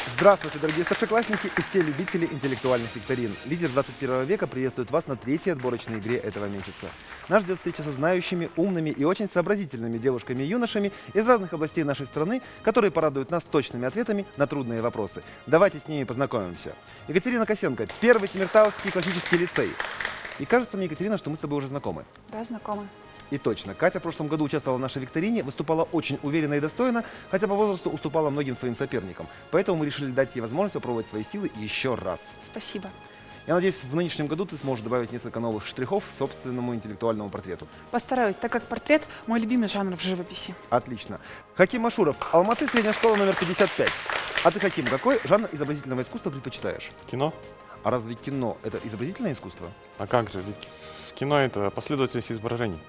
Здравствуйте, дорогие старшеклассники и все любители интеллектуальных викторин. Лидер 21 века приветствует вас на третьей отборочной игре этого месяца. Нас ждет встреча со знающими, умными и очень сообразительными девушками и юношами из разных областей нашей страны, которые порадуют нас точными ответами на трудные вопросы. Давайте с ними познакомимся. Екатерина Косенко, Первый Темиртауский классический лицей. И кажется мне, Екатерина, что мы с тобой уже знакомы. Да, знакомы. И точно. Катя в прошлом году участвовала в нашей викторине, выступала очень уверенно и достойно, хотя по возрасту уступала многим своим соперникам. Поэтому мы решили дать ей возможность попробовать свои силы еще раз. Спасибо. Я надеюсь, в нынешнем году ты сможешь добавить несколько новых штрихов к собственному интеллектуальному портрету. Постараюсь, так как портрет – мой любимый жанр в живописи. Отлично. Хаким Ашуров, Алматы, средняя школа номер 55. А ты, Хаким, какой жанр изобразительного искусства предпочитаешь? Кино? А разве кино – это изобразительное искусство? А как же? Ведь кино — это последовательность изображений.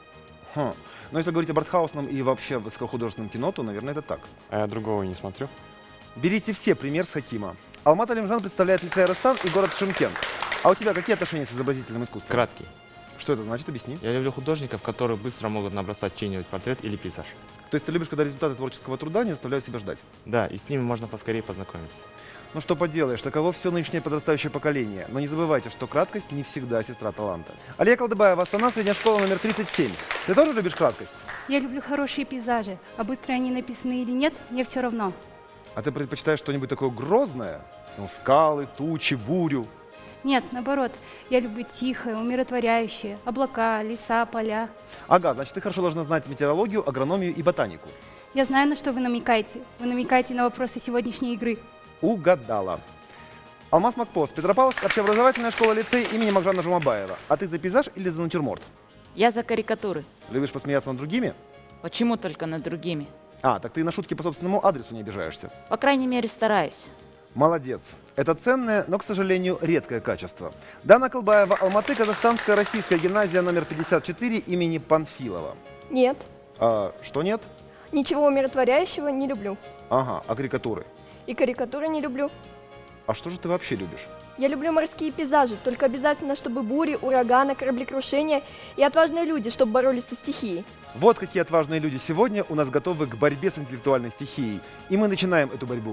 Но если говорить об артхаусном и вообще высокохудожественном кино, то, наверное, это так. А я другого не смотрю. Берите все пример с Хакима. Алмат Алимжан представляет лицей Арастан и город Шымкент. А у тебя какие отношения с изобразительным искусством? Краткий. Что это значит? Объясни. Я люблю художников, которые быстро могут набросать чей-нибудь портрет или пейзаж. То есть ты любишь, когда результаты творческого труда не заставляют себя ждать? Да, и с ними можно поскорее познакомиться. Ну что поделаешь, таково все нынешнее подрастающее поколение. Но не забывайте, что краткость не всегда сестра таланта. Алия Колдыбаева, Астана, средняя школа номер 37. Ты тоже любишь краткость? Я люблю хорошие пейзажи, а быстро они написаны или нет, мне все равно. А ты предпочитаешь что-нибудь такое грозное? Ну, скалы, тучи, бурю. Нет, наоборот, я люблю тихое, умиротворяющее, облака, леса, поля. Ага, значит, ты хорошо должна знать метеорологию, агрономию и ботанику. Я знаю, на что вы намекаете. Вы намекаете на вопросы сегодняшней игры. Угадала. Алмаз Макпост, Петропавловск, общеобразовательная школа-лицей имени Махжана Жумабаева. А ты за пейзаж или за натюрморт? Я за карикатуры. Любишь посмеяться над другими? Почему только над другими? А, так ты на шутки по собственному адресу не обижаешься. По крайней мере, стараюсь. Молодец. Это ценное, но, к сожалению, редкое качество. Дана Колбаева, Алматы, Казахстанская российская гимназия номер 54 имени Панфилова. Нет, А, что нет? ничего умиротворяющего не люблю. Ага, а карикатуры? И карикатуры не люблю. А что же ты вообще любишь? Я люблю морские пейзажи, только обязательно, чтобы бури, ураганы, кораблекрушения и отважные люди, чтобы боролись со стихией. Вот какие отважные люди сегодня у нас готовы к борьбе с интеллектуальной стихией. И мы начинаем эту борьбу.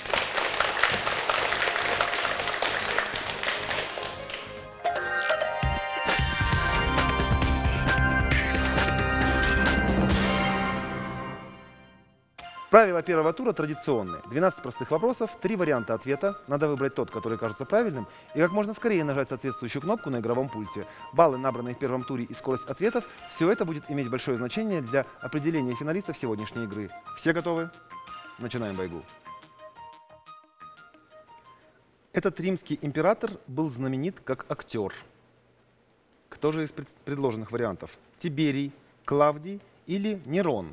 Правила первого тура традиционные. 12 простых вопросов, 3 варианта ответа. Надо выбрать тот, который кажется правильным, и как можно скорее нажать соответствующую кнопку на игровом пульте. Баллы, набранные в первом туре, и скорость ответов – все это будет иметь большое значение для определения финалистов сегодняшней игры. Все готовы? Начинаем борьбу. Этот римский император был знаменит как актер. Кто же из предложенных вариантов? Тиберий, Клавдий или Нерон?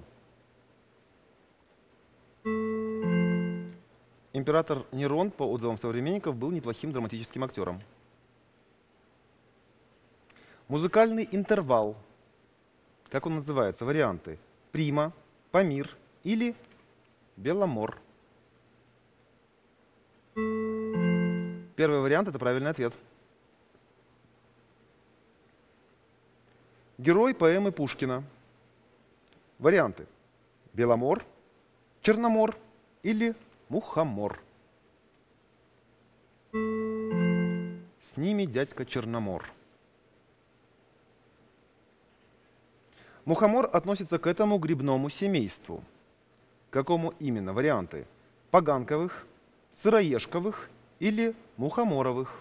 Император Нерон, по отзывам современников, был неплохим драматическим актером. Музыкальный интервал. Как он называется? Варианты. Прима, Памир или Беломор. Первый вариант – это правильный ответ. Герой поэмы Пушкина. Варианты. Беломор, Черномор или Мухомор. С ними дядька Черномор. Мухомор относится к этому грибному семейству. К какому именно? Варианты. Поганковых, сыроежковых или мухоморовых.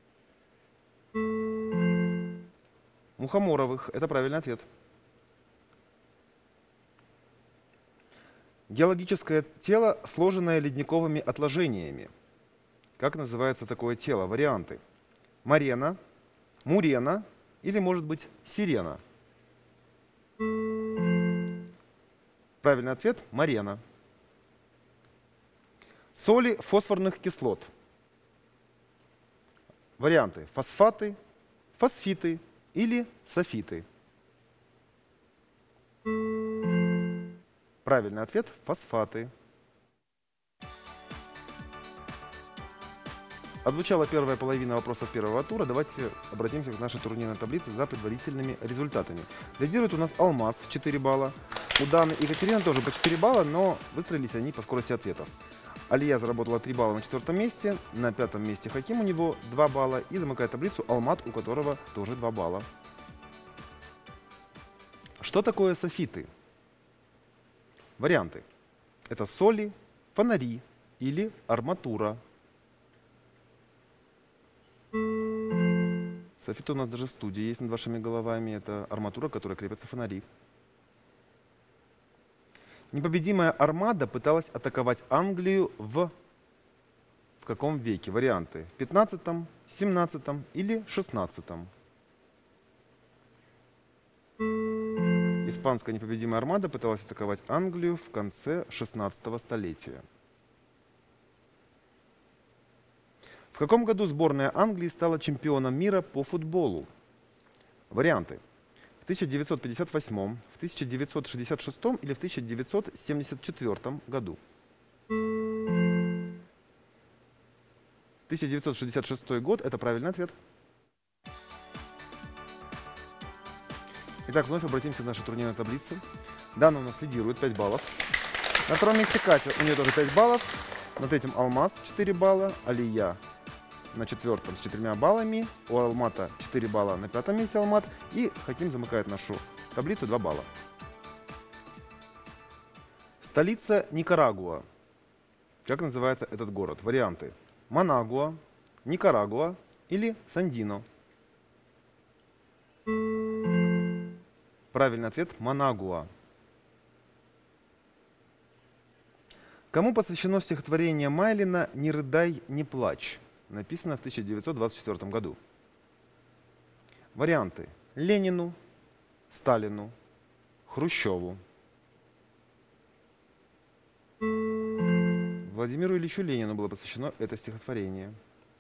Мухоморовых. Это правильный ответ. Геологическое тело, сложенное ледниковыми отложениями. Как называется такое тело? Варианты. Марена, Мурена или, может быть, Сирена. Правильный ответ – Марена. Соли фосфорных кислот. Варианты. Фосфаты, фосфиты или софиты. Правильный ответ – фосфаты. Отзвучала первая половина вопросов первого тура. Давайте обратимся к нашей турнирной таблице за предварительными результатами. Лидирует у нас Алмаз в 4 балла. У Даны и Екатерины тоже по 4 балла, но выстроились они по скорости ответов. Алия заработала 3 балла на 4-м месте. На 5-м месте Хаким, у него 2 балла. И замыкает таблицу Алмат, у которого тоже 2 балла. Что такое софиты? Варианты. Это соли, фонари или арматура. Софиты у нас даже в студии есть над вашими головами. Это арматура, к которой крепятся фонари. Непобедимая армада пыталась атаковать Англию в каком веке? Варианты. В 15-м, 17-м или 16-м. Испанская непобедимая армада пыталась атаковать Англию в конце 16 столетия. В каком году сборная Англии стала чемпионом мира по футболу? Варианты. В 1958, в 1966 или в 1974 году. 1966 год – это правильный ответ. Итак, вновь обратимся к нашей турнирной таблице. Дана у нас лидирует 5 баллов. На втором месте Катя, у нее тоже 5 баллов. На третьем Алмаз 4 балла. Алия на четвертом с 4 баллами. У Алмата 4 балла, на 5-м месте Алмат. И Хаким замыкает нашу таблицу 2 балла. Столица Никарагуа. Как называется этот город? Варианты. Манагуа, Никарагуа или Сандино. Правильный ответ – Манагуа. Кому посвящено стихотворение Майлина «Не рыдай, не плачь», написано в 1924 году? Варианты. Ленину, Сталину, Хрущеву. Владимиру Ильичу Ленину было посвящено это стихотворение.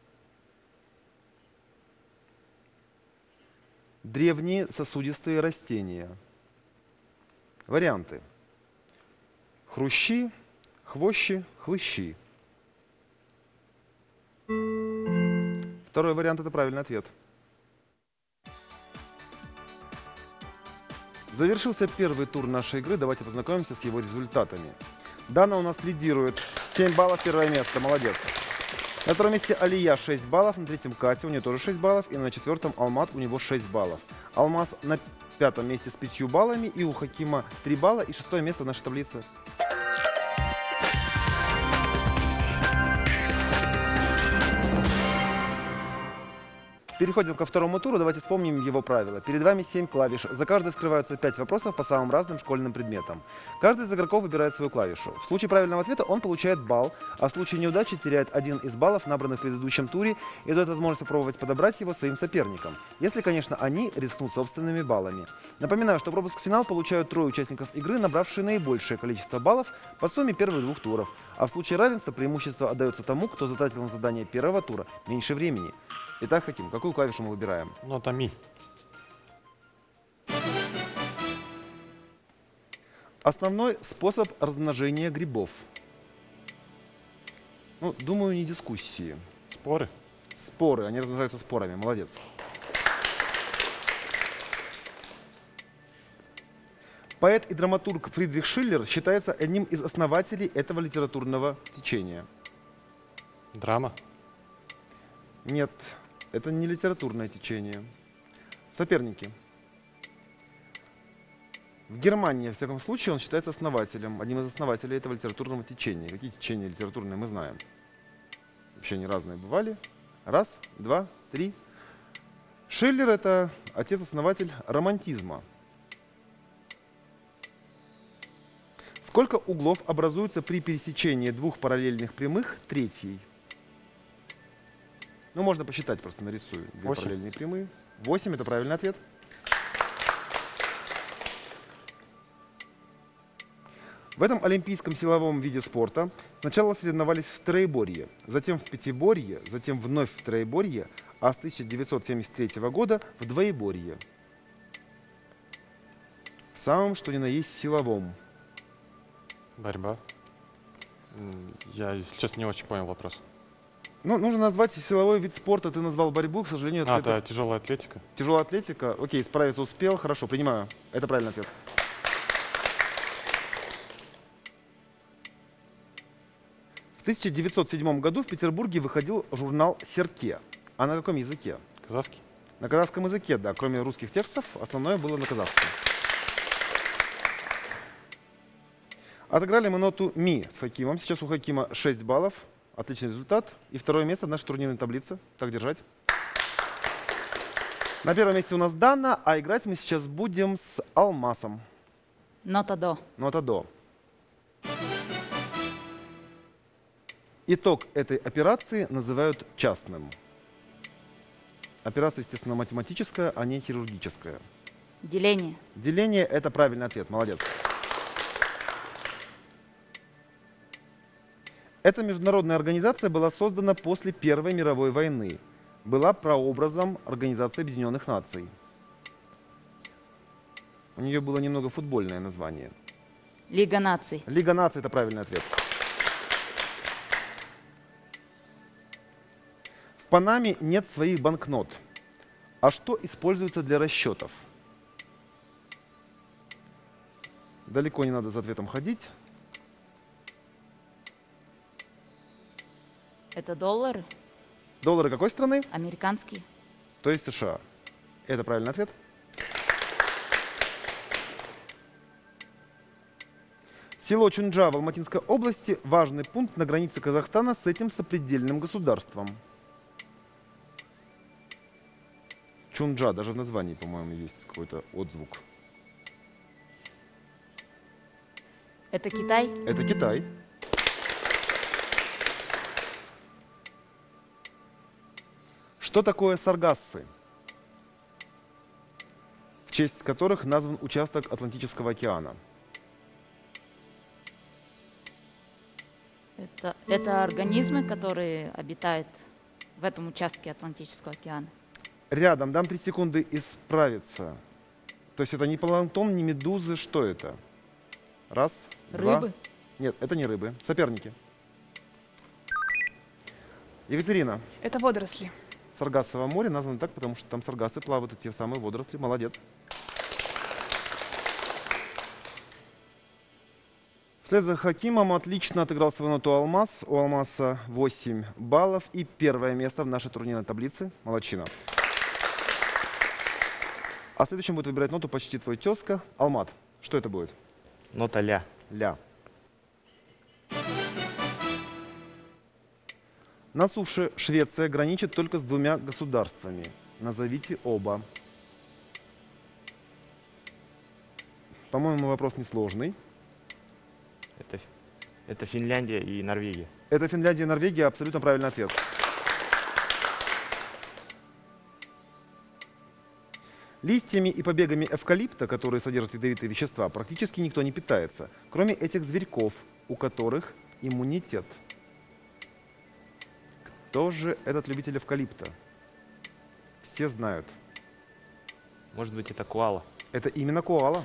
Древние сосудистые растения. Варианты. Хрущи, хвощи, хлыщи. Второй вариант – это правильный ответ. Завершился первый тур нашей игры. Давайте познакомимся с его результатами. Дана у нас лидирует. 7 баллов, первое место. Молодец. На втором месте Алия 6 баллов, на третьем Катя, у нее тоже 6 баллов, и на четвертом Алмат, у него 6 баллов. Алмаз на 5-м месте с 5 баллами, и у Хакима 3 балла, и 6-е место в нашей таблице. Переходим ко второму туру. Давайте вспомним его правила. Перед вами 7 клавиш. За каждой скрываются 5 вопросов по самым разным школьным предметам. Каждый из игроков выбирает свою клавишу. В случае правильного ответа он получает балл, а в случае неудачи теряет 1 из баллов, набранных в предыдущем туре, и дает возможность попробовать подобрать его своим соперникам. Если, конечно, они рискнут собственными баллами. Напоминаю, что пропуск в финал получают 3 участников игры, набравшие наибольшее количество баллов по сумме первых 2 туров. А в случае равенства преимущество отдается тому, кто затратил на задание первого тура меньше времени. Итак, Хаким, какую клавишу мы выбираем? Ну, это ми. Основной способ размножения грибов. Ну, думаю, не дискуссии. Споры. Споры, они размножаются спорами. Молодец. Поэт и драматург Фридрих Шиллер считается одним из основателей этого литературного течения. Драма. Нет, это не литературное течение. Соперники. В Германии, во всяком случае, он считается основателем, одним из основателей этого литературного течения. Какие течения литературные мы знаем? Вообще они разные бывали. 1, 2, 3. Шиллер – это отец-основатель романтизма. Сколько углов образуется при пересечении 2 параллельных прямых третьей? Ну, можно посчитать, просто нарисую. 2 8. параллельные прямые. 8 – это правильный ответ. В этом олимпийском силовом виде спорта сначала соревновались в троеборье, затем в пятиборье, затем вновь в троеборье, а с 1973 года в двоеборье. В самом, что ни на есть, силовом. Борьба. Я, если честно, не очень понял вопрос. Ну, нужно назвать силовой вид спорта. Ты назвал борьбу, к сожалению. Это тяжелая атлетика. Тяжелая атлетика. Окей, справиться успел. Хорошо, принимаю. Это правильный ответ. В 1907 году в Петербурге выходил журнал «Серке». А на каком языке? Казахский? На казахском языке, да. Кроме русских текстов, основное было на казахском. Отыграли мы ноту ми с Хакимом. Сейчас у Хакима 6 баллов. Отличный результат. И второе место в нашей турнирной таблице. Так держать. На первом месте у нас Дана, а играть мы сейчас будем с Алмасом. Нота до. Нота до. Итог этой операции называют частным. Операция, естественно, математическая, а не хирургическая. Деление. Деление – это правильный ответ. Молодец. Эта международная организация была создана после Первой мировой войны. Была прообразом Организации Объединенных Наций. У нее было немного футбольное название. Лига наций. Лига наций – это правильный ответ. В Панаме нет своих банкнот. А что используется для расчетов? Далеко не надо за ответом ходить. Это доллары. Доллары какой страны? Американские. То есть США. Это правильный ответ. Село Чунджа в Алматинской области – важный пункт на границе Казахстана с этим сопредельным государством. Чунджа, даже в названии, по-моему, есть какой-то отзвук. Это Китай. Это Китай. Что такое саргассы, в честь которых назван участок Атлантического океана? Это организмы, которые обитают в этом участке Атлантического океана. Рядом, дам 3 секунды исправиться. То есть это не планктон, не медузы, что это? Раз, два. Рыбы. Нет, это не рыбы, соперники. Екатерина, Это водоросли. Саргассово море названо так, потому что там саргассы плавают, это те самые водоросли. Молодец. Вслед за Хакимом отлично отыграл свою ноту Алмаз. У Алмаса 8 баллов и первое место в нашей турнирной таблице. Молодчина. А следующим будет выбирать ноту почти твой тезка. Алмат. Что это будет? Нота ля. Ля. На суше Швеция граничит только с 2 государствами. Назовите оба. По-моему, вопрос несложный. Это Финляндия и Норвегия. Это Финляндия и Норвегия. Абсолютно правильный ответ. Листьями и побегами эвкалипта, которые содержат ядовитые вещества, практически никто не питается, кроме этих зверьков, у которых иммунитет. Кто же этот любитель эвкалипта? Все знают. Может быть, это коала. Это именно коала.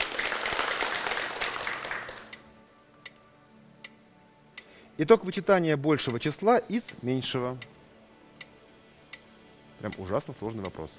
Итог вычитания большего числа из меньшего. Прям ужасно сложный вопрос.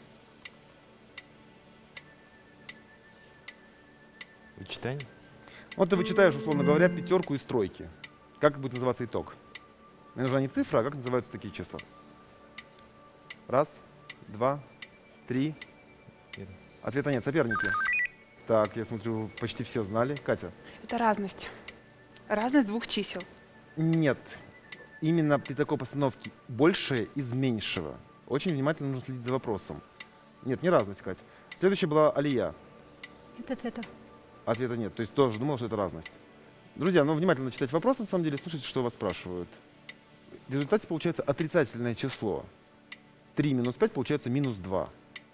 Вычитание. Вот ты вычитаешь, условно говоря, 5 из 3. Как будет называться итог? Мне нужна не цифра, а как называются такие числа? Раз, два, 3. Нет. Ответа нет. Соперники. Так, я смотрю, почти все знали. Катя? Это разность. Разность 2 чисел. Нет. Именно при такой постановке большее из меньшего. Очень внимательно нужно следить за вопросом. Нет, не разность, Катя. Следующая была Алия. Нет ответа. Ответа нет. То есть тоже думал, что это разность. Друзья, ну внимательно читать вопрос, на самом деле, слушайте, что вас спрашивают. В результате получается отрицательное число. 3 минус 5 получается минус 2.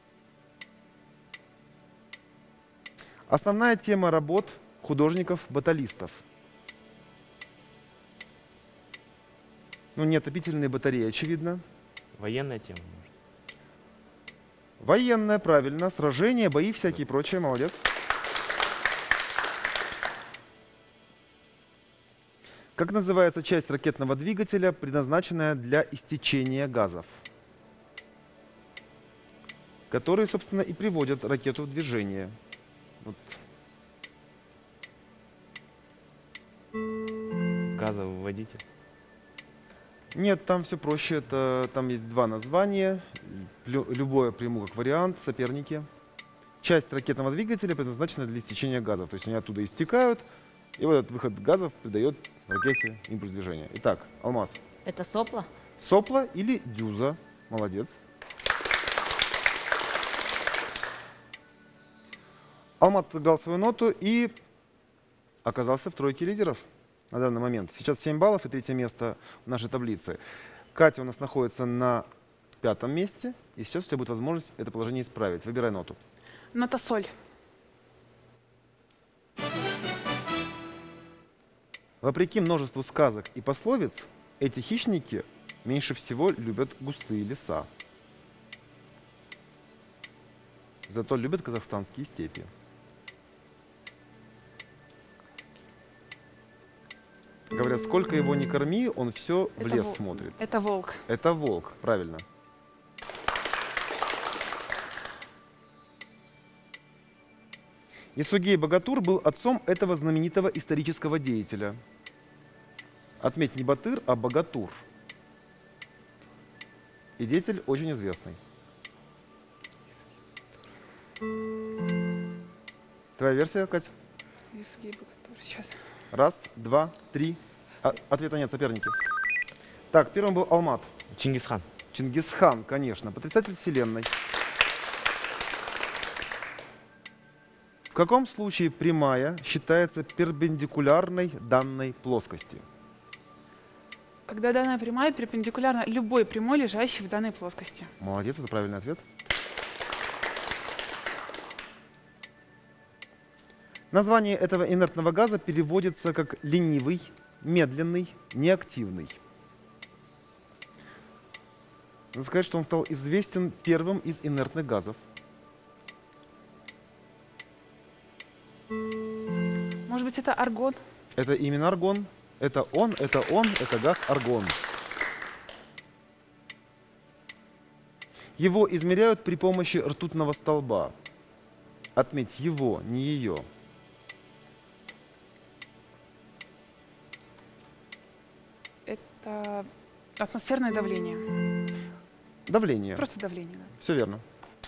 Основная тема работ художников-баталистов. Ну, не отопительные батареи, очевидно. Военная тема, может. Военная, правильно. Сражения, бои всякие прочее. Молодец. Как называется часть ракетного двигателя, предназначенная для истечения газов, которые, собственно, и приводят ракету в движение? Вот. Газовый водитель. Нет, там все проще. Там есть два названия. Любое приму как вариант. Соперники. Часть ракетного двигателя предназначена для истечения газов. То есть они оттуда истекают, и вот этот выход газов придает ракете импульс движения. Итак, Алмаз. Это сопла? Сопла или дюза. Молодец. Алмаз отыграл свою ноту и оказался в тройке лидеров на данный момент. Сейчас 7 баллов и третье место в нашей таблице. Катя у нас находится на 5-м месте. И сейчас у тебя будет возможность это положение исправить. Выбирай ноту. Нота соль. Вопреки множеству сказок и пословиц, эти хищники меньше всего любят густые леса. Зато любят казахстанские степи. Говорят, сколько его не корми, он все в Это лес вол- смотрит. Это волк. Это волк, правильно. Ясугей Богатур был отцом этого знаменитого исторического деятеля. Отметь, не Батыр, а Богатур. И деятель очень известный. Твоя версия, Кать? Сейчас. Раз, два, три. Ответа нет, соперники. Так, первым был Алмат. Чингисхан. Чингисхан, конечно, потрясатель вселенной. В каком случае прямая считается перпендикулярной данной плоскости? Когда данная прямая перпендикулярна любой прямой, лежащей в данной плоскости. Молодец, это правильный ответ. Название этого инертного газа переводится как ленивый, медленный, неактивный. Надо сказать, что он стал известен первым из инертных газов. Может быть, это аргон? Это именно аргон. Это он, это газ аргон. Его измеряют при помощи ртутного столба. Отметь его, не ее. Это атмосферное давление. Давление. Просто давление. Да. Все верно.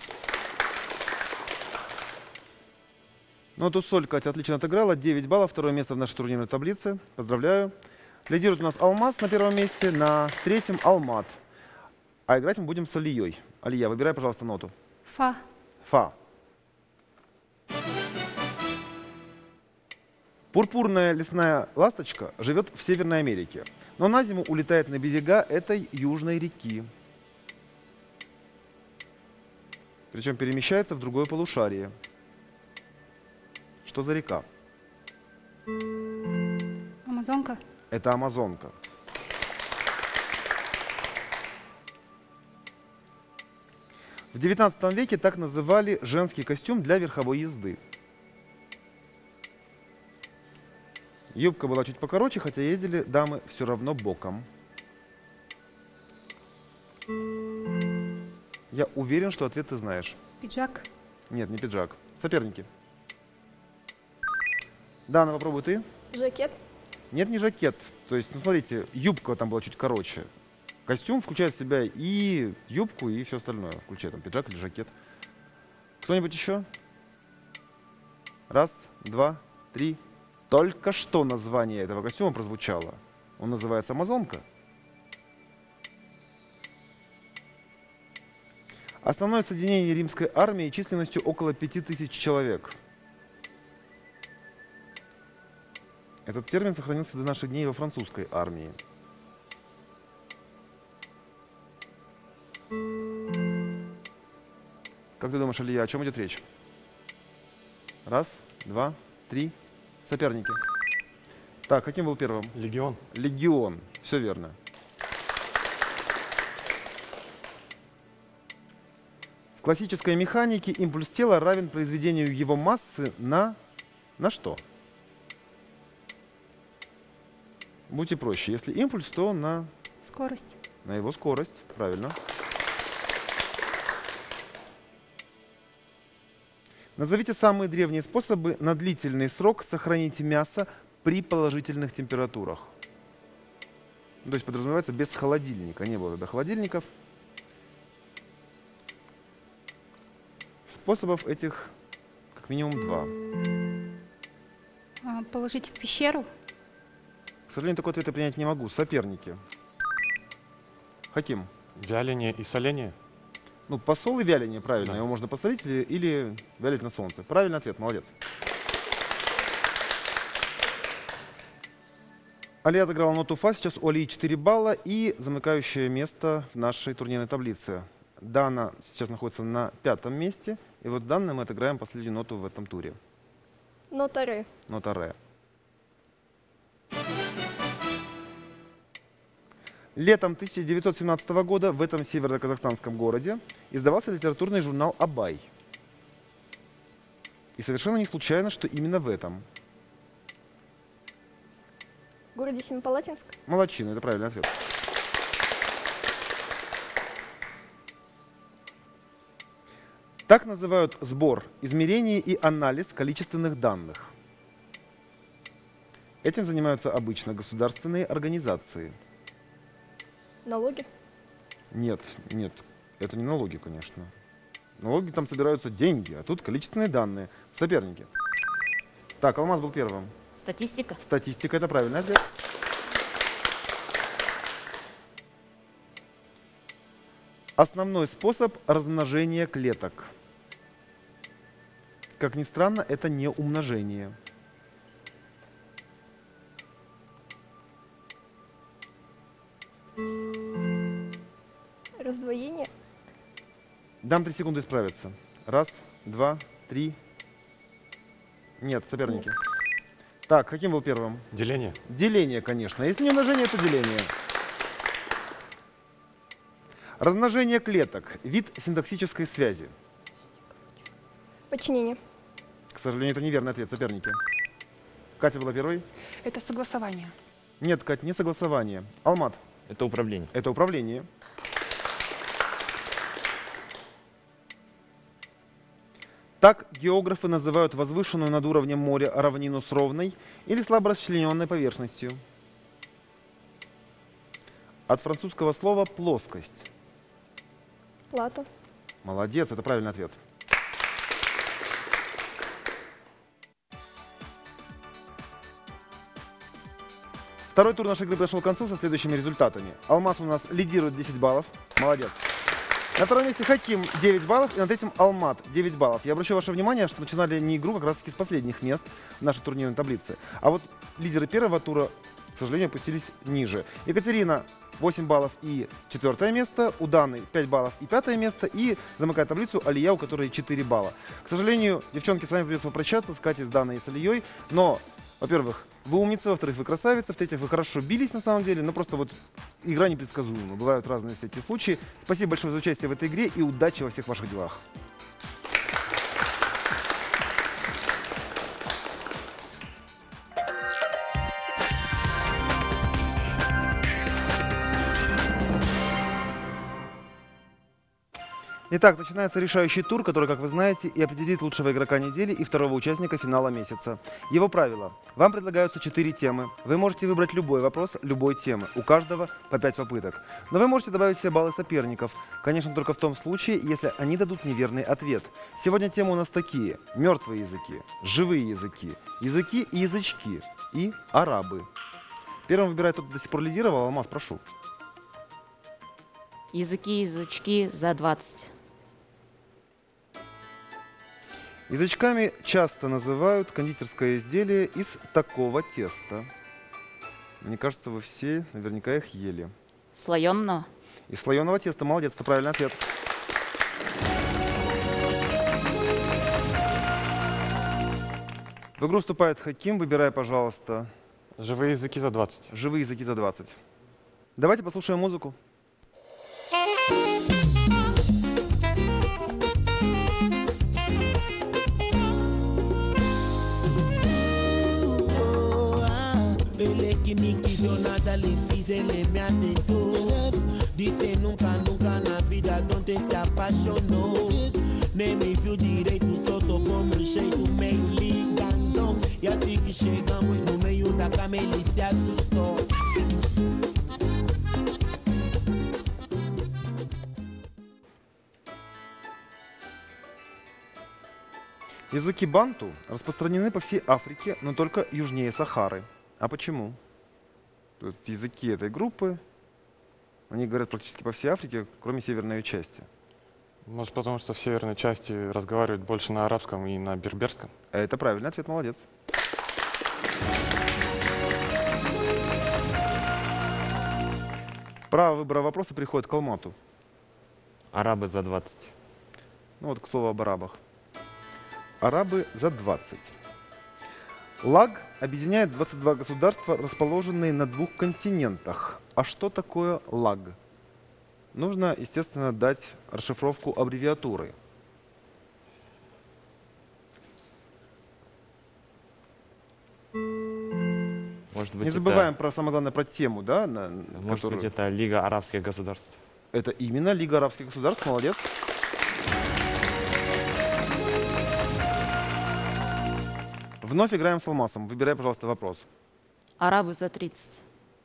Ноту соль Катя отлично отыграла. 9 баллов. Второе место в нашей турнирной таблице. Поздравляю. Лидирует у нас Алмаз на первом месте. На третьем Алмат. А играть мы будем с Алией. Алия, выбирай, пожалуйста, ноту. Фа. Фа. Пурпурная лесная ласточка живет в Северной Америке, но на зиму улетает на берега этой южной реки. Причем перемещается в другое полушарие. Что за река? Амазонка. Это Амазонка. В XIX веке так называли женский костюм для верховой езды. Юбка была чуть покороче, хотя ездили дамы все равно боком. Я уверен, что ответ ты знаешь. Пиджак. Нет, не пиджак. Соперники. Дана, попробуй ты. Жакет. Нет, не жакет. То есть, ну смотрите, юбка там была чуть короче. Костюм включает в себя и юбку, и все остальное. Включая там пиджак или жакет. Кто-нибудь еще? Раз, два, три. Только что название этого костюма прозвучало. Он называется «Амазонка». Основное соединение римской армии численностью около 5000 человек. Этот термин сохранился до наших дней во французской армии. Как ты думаешь, Алия, о чем идет речь? Раз, два, три. Соперники. Так, каким был первым? Легион. Легион. Все верно. В классической механике импульс тела равен произведению его массы на что? Будьте проще. Если импульс, то на Скорость. его скорость. Правильно. Назовите самые древние способы на длительный срок сохранить мясо при положительных температурах. То есть подразумевается без холодильника. Не было тогда холодильников. Способов этих как минимум два. Положить в пещеру. К сожалению, такой ответ я принять не могу. Соперники. Хаким. Вяление и соление? Ну, посол и вяление, правильно. Да. Его можно посолить или вялить на солнце. Правильный ответ, молодец. Алия отыграла ноту фа, сейчас у Алии 4 балла и замыкающее место в нашей турнирной таблице. Дана сейчас находится на 5-м месте, и вот с Данной мы отыграем последнюю ноту в этом туре. Нота ре. Нота ре. Летом 1917 года в этом северо-казахстанском городе издавался литературный журнал «Абай». И совершенно не случайно, что именно в этом. В городе Семипалатинск. Молодчина, это правильный ответ. Так называют сбор, измерение и анализ количественных данных. Этим занимаются обычно государственные организации. Налоги. Нет, нет, это не налоги, конечно. Налоги там собираются деньги, а тут количественные данные. Соперники. Так, Алмаз был первым. Статистика. Статистика — это правильный ответ. Основной способ размножения клеток. Как ни странно, это не умножение. Раздвоение. Дам 3 секунды исправиться. 1, 2, 3. Нет, соперники. Так, каким был первым? Деление? Деление, конечно. Если не умножение, то деление. Размножение клеток. Вид синтаксической связи. Подчинение. К сожалению, это неверный ответ, соперники. Катя была первой. Это согласование. Нет, Катя, не согласование. Алмат. Это управление. Это управление. Так географы называют возвышенную над уровнем моря равнину с ровной или слабо расчлененной поверхностью. От французского слова «плоскость». Плато. Молодец, это правильный ответ. Второй тур нашей игры подошел к концу со следующими результатами. Алмаз у нас лидирует 10 баллов. Молодец. На втором месте Хаким 9 баллов и на третьем Алмат 9 баллов. Я обращу ваше внимание, что начинали не игру как раз таки с последних мест в нашей турнирной таблице. А вот лидеры первого тура, к сожалению, опустились ниже. Екатерина 8 баллов и 4 место, у Даны 5 баллов и 5 место, и замыкает таблицу Алия, у которой 4 балла. К сожалению, девчонки, с вами придется попрощаться, с Катей, с Даной и с Алией, но, во-первых, вы умницы, во-вторых, вы красавицы, в-третьих, вы хорошо бились на самом деле, но просто вот игра непредсказуема, бывают разные всякие случаи. Спасибо большое за участие в этой игре и удачи во всех ваших делах. Итак, начинается решающий тур, который, как вы знаете, и определит лучшего игрока недели и второго участника финала месяца. Его правила. Вам предлагаются 4 темы. Вы можете выбрать любой вопрос любой темы. У каждого по 5 попыток. Но вы можете добавить все баллы соперников. Конечно, только в том случае, если они дадут неверный ответ. Сегодня темы у нас такие. Мертвые языки, живые языки, языки и язычки и арабы. Первым выбирает тот, кто до сих пор лидировал. Алмаз, прошу. Языки, язычки за 20. Язычками часто называют кондитерское изделие из такого теста. Мне кажется, вы все наверняка их ели. Слоеного. Из слоеного теста. Молодец, это правильный ответ. В игру вступает Хаким. Выбирай, пожалуйста, Живые языки за 20. живые языки за 20. Давайте послушаем музыку. Ele me atentou, disse nunca, nunca na vida Dante se apaixonou. Nem me viu direito, só tocou meu jeito meio lindão. E assim que chegamos no meio da cama ele se assustou. Языки банту распространены по всей Африке, но только южнее Сахары. А почему? То есть языки этой группы, они говорят практически по всей Африке, кроме северной части. Может, потому что в северной части разговаривают больше на арабском и на берберском? Это правильный ответ, молодец. Право выбора вопроса переходит к Алмату. Арабы за 20. Ну вот к слову об арабах. Арабы за 20. ЛАГ объединяет 22 государства, расположенные на 2 континентах. А что такое ЛАГ? Нужно, естественно, дать расшифровку аббревиатуры. Может быть, Не забываем про самое главное, про тему, да? Может быть, это Лига арабских государств. Это именно Лига арабских государств, молодец. Вновь играем с Алмасом. Выбирай, пожалуйста, вопрос. Арабы за 30.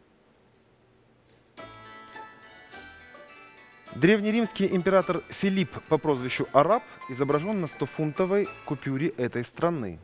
Древнеримский император Филипп по прозвищу Араб изображен на 100-фунтовой купюре этой страны.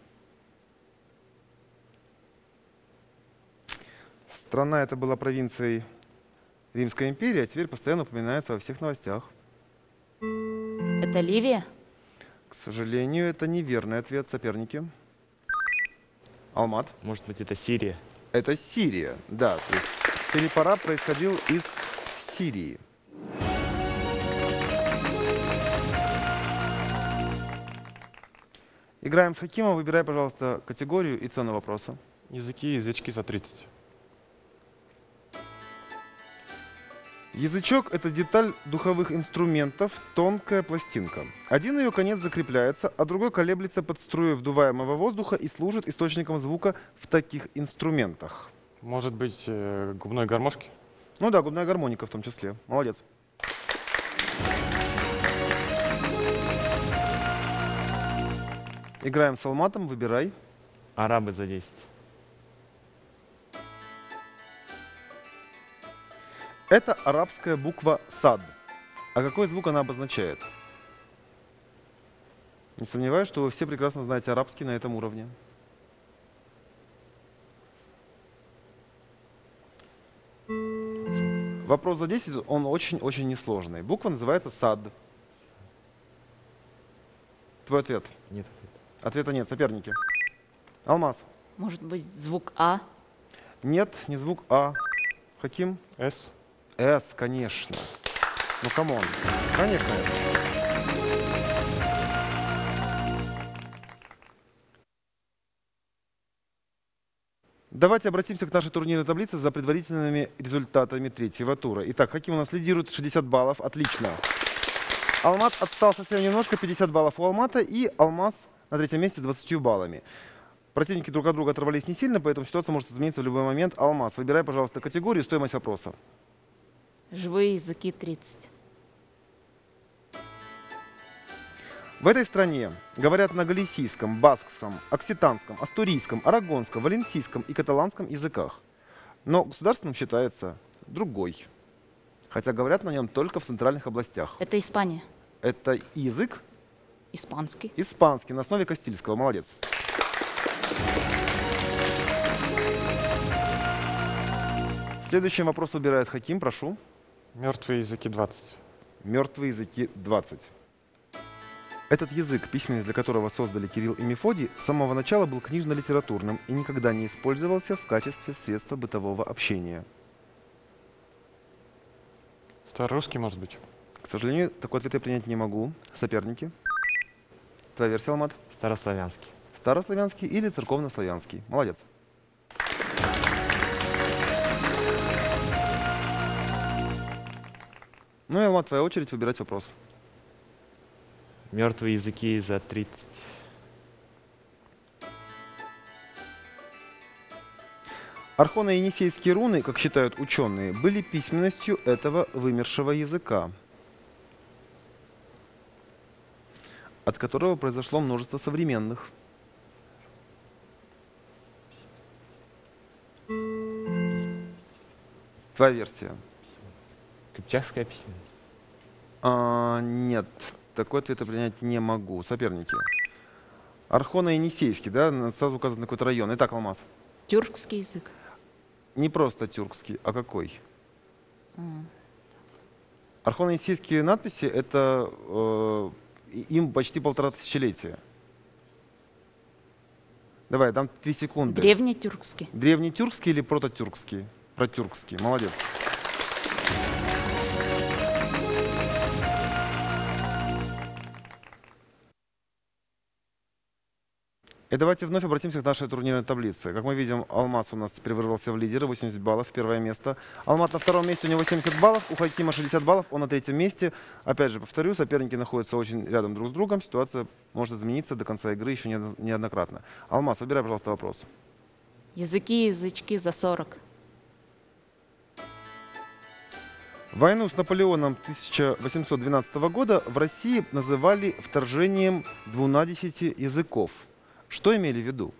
Страна эта была провинцией Римской империи, а теперь постоянно упоминается во всех новостях. Это Ливия? К сожалению, это неверный ответ, соперники. Алмат. Может быть, это Сирия. Это Сирия, да. То есть Филипп Араб происходил из Сирии. Играем с Хакимом. Выбирай, пожалуйста, категорию и цену вопроса. Языки и язычки за 30. Язычок — это деталь духовых инструментов, тонкая пластинка. Один ее конец закрепляется, а другой колеблется под струей вдуваемого воздуха и служит источником звука в таких инструментах. Может быть, губной гармошки? Ну да, губная гармоника в том числе. Молодец. Играем с Алматом. Выбирай. Арабы за 10. Это арабская буква «сад». А какой звук она обозначает? Не сомневаюсь, что вы все прекрасно знаете арабский на этом уровне. Вопрос за 10, он очень-очень несложный. Буква называется «сад». Твой ответ? Нет. Ответа нет, соперники. Алмаз? Может быть, звук А? Нет, не звук «а». Хаким? С. «С», конечно. Ну, камон. Конечно, «С». Давайте обратимся к нашей турнирной таблице за предварительными результатами третьего тура. Итак, Хаким у нас лидирует 60 баллов. Отлично. Алмат отстал совсем немножко, 50 баллов у Алмата. И Алмаз на третьем месте с 20 баллами. Противники друг от друга оторвались не сильно, поэтому ситуация может измениться в любой момент. Алмаз, выбирай, пожалуйста, категорию и стоимость вопроса. Живые языки 30. В этой стране говорят на галисийском, баскском, окситанском, астурийском, арагонском, валенсийском и каталанском языках. Но государственным считается другой. Хотя говорят на нем только в центральных областях. Это Испания. Это язык Испанский. испанский на основе кастильского. Молодец. Следующий вопрос выбирает Хаким, прошу. Мертвые языки 20. Мертвые языки 20. Этот язык, письменность для которого создали Кирилл и Мефодий, с самого начала был книжно-литературным и никогда не использовался в качестве средства бытового общения. Старорусский, может быть? К сожалению, такой ответ я принять не могу. Соперники. Твоя версия, Алмат? Старославянский. Старославянский или церковнославянский? Молодец. Ну и, Алмат, твоя очередь выбирать вопрос. Мертвые языки за 30. Архоно-енисейские руны, как считают ученые, были письменностью этого вымершего языка, от которого произошло множество современных. Твоя версия? Кыпчакская письменность. Нет, такой ответ я принять не могу. Соперники. Архона-Енисейский, да? Сразу указан на какой-то район. Итак, Алмаз. Тюркский язык. Не просто тюркский, а какой? М. Архона-Енисейские надписи — это им почти 1,5 тысячелетия. Давай, дам 3 секунды. Древнетюркский. Древнетюркский или прототюркский? Протюркский. Молодец. И давайте вновь обратимся к нашей турнирной таблице. Как мы видим, Алмаз у нас теперь вырвался в лидеры, 80 баллов, первое место. Алмаз на втором месте, у него 70 баллов, у Хакима 60 баллов, он на третьем месте. Опять же, повторю, соперники находятся очень рядом друг с другом, ситуация может измениться до конца игры еще неоднократно. Алмаз, выбирай, пожалуйста, вопрос. Языки и язычки за 40. Войну с Наполеоном 1812 года в России называли вторжением 12 языков. Что имели в виду?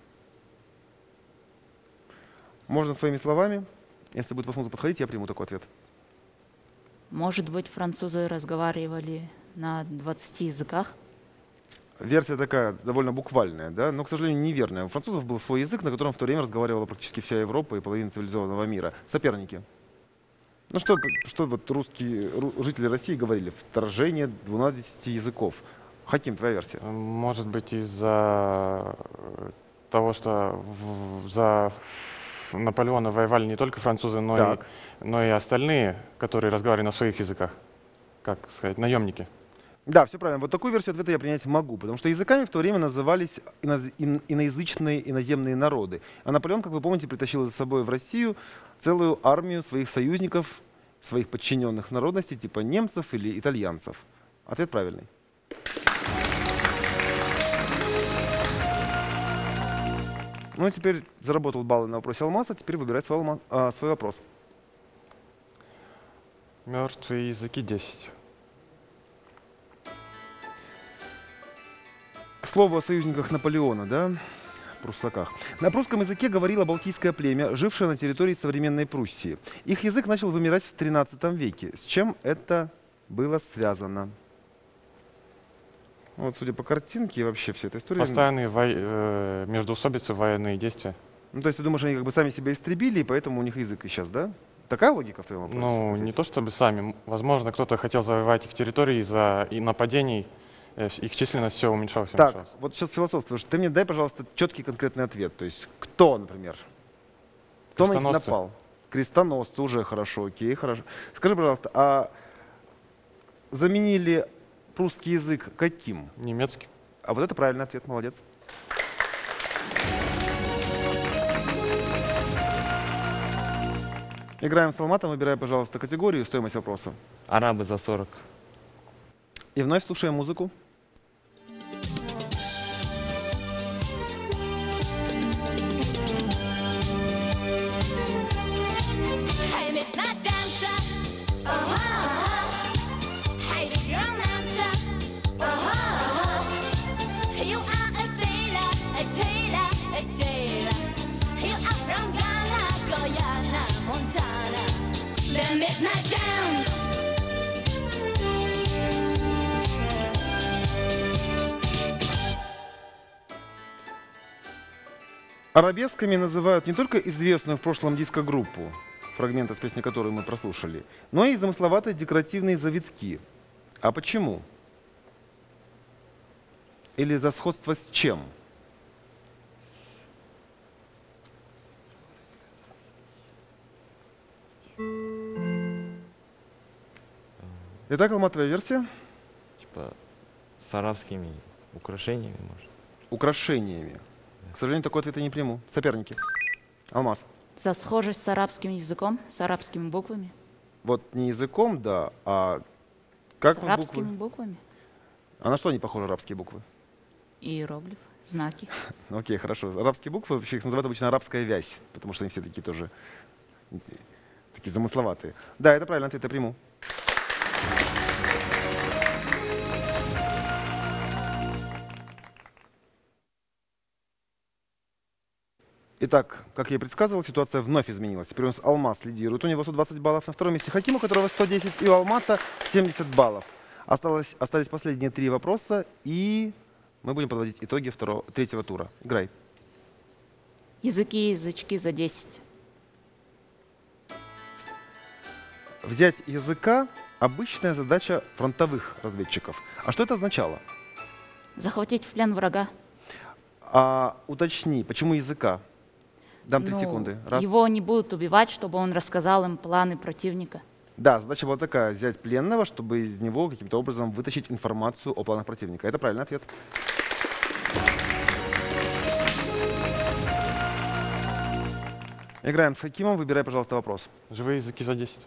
Можно своими словами. Если будет возможно подходить, я приму такой ответ. Может быть, французы разговаривали на 20 языках? Версия такая довольно буквальная, да? Но, к сожалению, неверная. У французов был свой язык, на котором в то время разговаривала практически вся Европа и половина цивилизованного мира. Соперники. Ну что вот жители России говорили? Вторжение 12 языков. Хаким, твоя версия. Может быть, из-за того, что за Наполеона воевали не только французы, но и остальные, которые разговаривали на своих языках. Как сказать, наемники. Да, все правильно. Вот такую версию ответа я принять могу, потому что языками в то время назывались иноязычные иноземные народы. А Наполеон, как вы помните, притащил за собой в Россию целую армию своих союзников, своих подчиненных народностей, типа немцев или итальянцев. Ответ правильный. Ну и теперь заработал баллы на вопросе Алмаза, теперь выбирай свой вопрос. Мертвые языки 10. Слово о союзниках Наполеона, да? Пруссаках. На прусском языке говорило балтийское племя, жившее на территории современной Пруссии. Их язык начал вымирать в XIII веке. С чем это было связано? Вот, судя по картинке и вообще вся эта история... Постоянные междоусобицы, военные действия. Ну, то есть ты думаешь, они как бы сами себя истребили, и поэтому у них язык исчез, да? Такая логика в твоем вопросе? Ну, не то чтобы сами. Возможно, кто-то хотел завоевать их территории из-за нападений. Их численность все уменьшалась. Так, вот сейчас философствуешь. Ты мне дай, пожалуйста, четкий конкретный ответ. То есть кто, например? Кто на них напал? Крестоносцы, уже хорошо, окей, хорошо. Скажи, пожалуйста, а заменили прусский язык каким? Немецкий. А вот это правильный ответ, молодец. Играем с Алматом, выбирай, пожалуйста, категорию и стоимость вопроса. Арабы за 40. И вновь слушаем музыку. Арабесками называют не только известную в прошлом диско-группу, фрагмент из песни которой мы прослушали, но и замысловатые декоративные завитки. А почему? Или за сходство с чем? Итак, Алмат, твоя версия? Типа с арабскими украшениями, может. Украшениями. К сожалению, такой ответ я не приму. Соперники. Алмаз. За схожесть с арабским языком, с арабскими буквами. Вот не языком, да, а как с арабскими буквами. А на что они похожи, арабские буквы? Иероглиф, знаки. Окей, хорошо. Арабские буквы, вообще их называют обычно арабская вязь, потому что они все такие тоже такие замысловатые. Да, это правильный ответ, я приму. Итак, как я и предсказывал, ситуация вновь изменилась. Теперь у нас Алмаз лидирует, у него 120 баллов. На втором месте Хаким, у которого 110, и у Алмата 70 баллов. Остались последние 3 вопроса и Мы будем подводить итоги третьего тура. Играй. Языки и язычки за 10. Взять языка – обычная задача фронтовых разведчиков. А что это означало? Захватить в плен врага. Уточни, почему языка? Дам 3 секунды. Раз. Его не будут убивать, чтобы он рассказал им планы противника. Да, задача была такая – взять пленного, чтобы из него каким-то образом вытащить информацию о планах противника. Это правильный ответ. Играем с Хакимом. Выбирай, пожалуйста, вопрос. Живые языки за 10.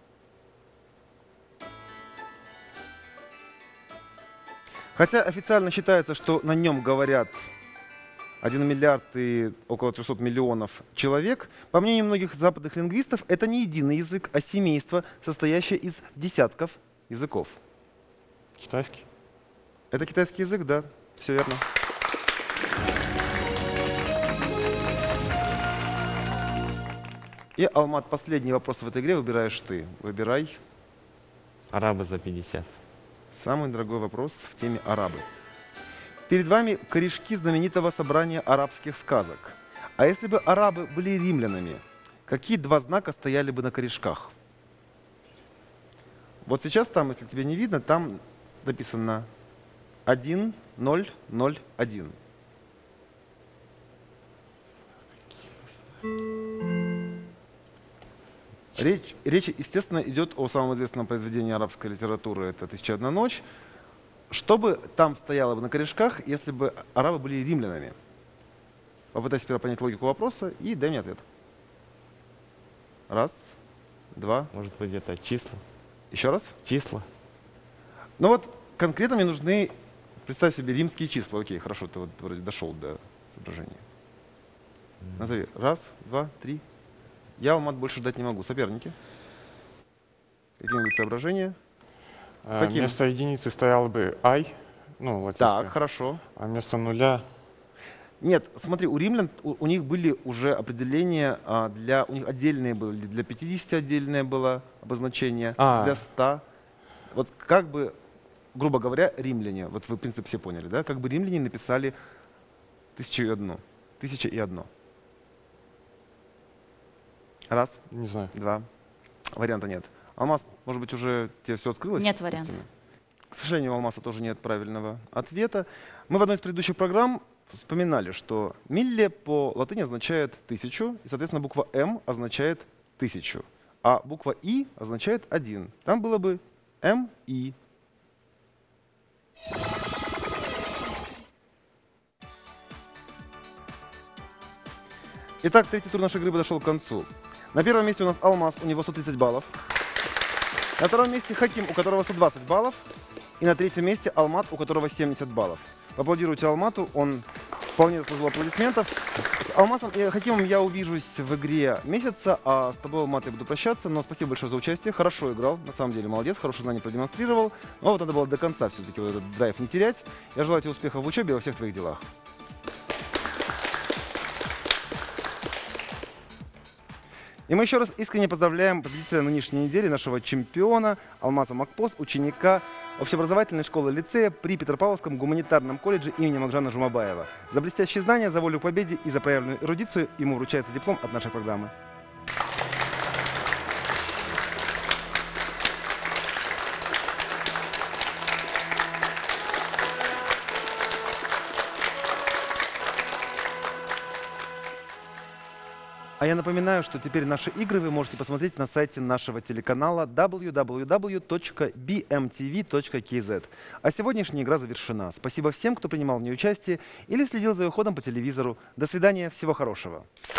Хотя официально считается, что на нем говорят 1 миллиард и около 300 миллионов человек, по мнению многих западных лингвистов, это не единый язык, а семейство, состоящее из десятков языков. Китайский. Это китайский язык, да, все верно. И, Алмат, последний вопрос в этой игре выбираешь ты. Выбирай. Арабы за 50. Самый дорогой вопрос в теме арабы. Перед вами корешки знаменитого собрания арабских сказок. А если бы арабы были римлянами, какие 2 знака стояли бы на корешках? Вот сейчас там, если тебе не видно, там написано 1, 0, 0, 1. Речь, естественно, идет о самом известном произведении арабской литературы, это «1001 ночь». Что бы там стояло бы на корешках, если бы арабы были римлянами? Попытайся теперь понять логику вопроса и дай мне ответ. 1, 2. Может быть, где-то числа. Еще раз? Числа. Ну вот конкретно мне нужны, представь себе, римские числа. Окей, хорошо, ты вот вроде дошел до соображения. Назови. 1, 2, 3. Я Алмат больше дать не могу. Соперники? Какие-нибудь соображения? Каким? Вместо единицы стоял бы I, ну, латинское. Так, хорошо. А вместо нуля... Нет, смотри, у римлян, у них были уже определения, у них отдельные были, для 50 отдельное было обозначение, для 100. Вот как бы, грубо говоря, римляне, вот вы, в принципе, все поняли, да, как бы римляне написали 1001. 1001. 1, Не знаю. 2. Варианта нет. Алмаз, может быть, уже тебе все открылось? Нет вариантов. К сожалению, у Алмаза тоже нет правильного ответа. Мы в одной из предыдущих программ вспоминали, что «милле» по латыни означает 1000, и, соответственно, буква «М» означает 1000, а буква «И» означает 1. Там было бы «МИ». Итак, третий тур нашей игры подошел к концу. На первом месте у нас Алмаз, у него 130 баллов. На втором месте Хаким, у которого 120 баллов. И на третьем месте Алмат, у которого 70 баллов. Поаплодируйте Алмату, он вполне заслужил аплодисментов. С Алмазом и Хакимом я увижусь в игре месяца, а с тобой, Алмат, я буду прощаться. Но спасибо большое за участие, хорошо играл, на самом деле молодец, хорошее знание продемонстрировал. Но вот надо было до конца все-таки вот этот драйв не терять. Я желаю тебе успехов в учебе и во всех твоих делах. И мы еще раз искренне поздравляем победителя нынешней недели, нашего чемпиона Алмаза Макпос, ученика общеобразовательной школы-лицея при Петропавловском гуманитарном колледже имени Махджана Жумабаева. За блестящие знания, за волю к победе и за проявленную эрудицию ему вручается диплом от нашей программы. А я напоминаю, что теперь наши игры вы можете посмотреть на сайте нашего телеканала www.bmtv.kz. А сегодняшняя игра завершена. Спасибо всем, кто принимал в ней участие или следил за ее ходом по телевизору. До свидания, всего хорошего.